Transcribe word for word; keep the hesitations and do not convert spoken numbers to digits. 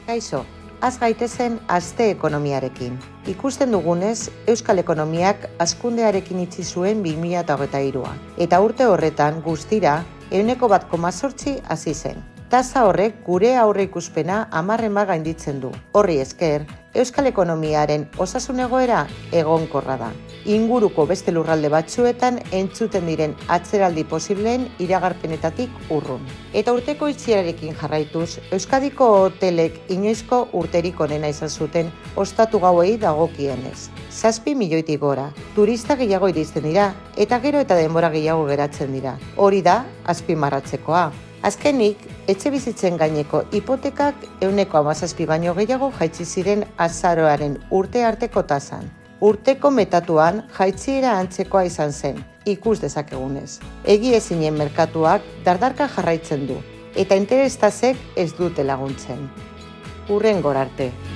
Kaixo, az gaitezen aste ekonomiarekin. Ikusten dugunez, Euskal Ekonomiak hazkundearekin itxi zuen bi mila hogeita hirua. Eta urte horretan guztira, ehuneko bat koma zortzi hasi zen. Tasa horrek gure aurreikuspena hamarrema gainditzen du. Horri esker, Euskal Ekonomiaren osasun egoera egonkorra da. Inguruko beste lurralde batzuetan entzuten diren atzeraldi posibleen iragarpenetatik urrun. Eta urteko itxierarekin jarraituz, Euskadiko hotelek inoizko urterik onena izan zuten ostatu gauei dagokienez. Zazpi milioitik gora, turista gehiago iristen dira, eta gero eta denbora gehiago geratzen dira. Hori da, azpimarratzekoa. Azkenik, etxe bizitzen gaineko hipotekak ehuneko hamazazpi baino gehiago jaitsi ziren azaroaren urte arteko tasan. Urteko metatuan jaitsiera antzekoa izan zen, ikus dezakegunez. Egiezinen merkatuak dardarka jarraitzen du, eta interestasek ez dute laguntzen. Hurrengora arte.